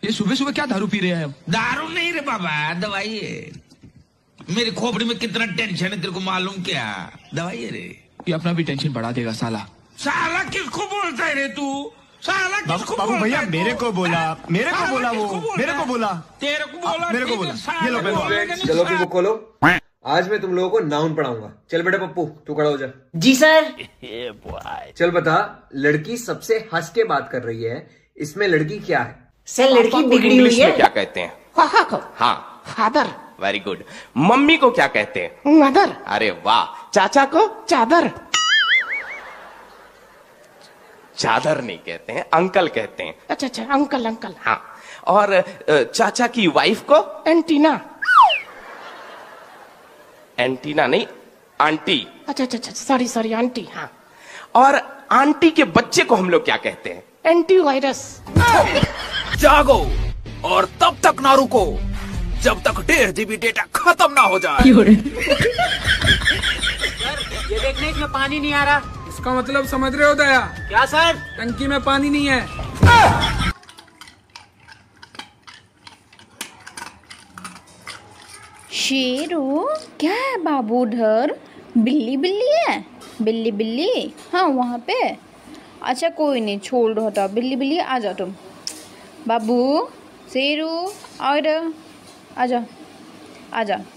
ये सुबह सुबह क्या दारू पी रहे हैं? दारू नहीं रे बाबा, दवाई है। मेरी खोपड़ी में कितना टेंशन है तेरे को मालूम क्या? दवाई है रे। ये अपना भी टेंशन बढ़ा देगा साला। साला किसको बोलता है रे तू? साला किसको बाबू भैया मेरे को बोला वो मेरे को बोला तेरे को बोला मेरे को बोला। ये लो पेन। चलो की बुक खोलो। आज मैं तुम लोगों को नाउन पढ़ाऊंगा। चल बेटा पप्पू तू खड़ा हो जा। जी सर। चल बता, लड़की सबसे हंस के बात कर रही है, इसमें लड़की क्या है? सर लड़की बिगड़ी हुई है। क्या कहते हैं? पापा को हाँ फादर। Very good. मम्मी को क्या कहते हैं? मदर। अरे वाह। चाचा को? चादर। चादर नहीं कहते हैं, अंकल कहते हैं। अच्छा अच्छा अंकल अंकल। हाँ। और चाचा की वाइफ को? एंटीना। एंटीना नहीं, आंटी। अच्छा अच्छा अच्छा सॉरी सॉरी आंटी। हाँ। और आंटी के बच्चे को हम लोग क्या कहते हैं? Anti virus. जागो और तब तक ना रुको जब तक 1.5 GB डेटा खत्म ना हो जाए। ये देखने इसमें पानी नहीं आ रहा। इसका मतलब समझ रहे हो दया? क्या सर? टंकी में पानी नहीं है। शेरू क्या है बाबू उधर? बिल्ली बिल्ली है? बिल्ली बिल्ली हाँ वहाँ पे। अच्छा कोई नहीं छोड़ दो, हटाओ। बिल्ली बिल्ली आ जाओ तुम। बाबू शेरू और आ जाओ आ जाओ।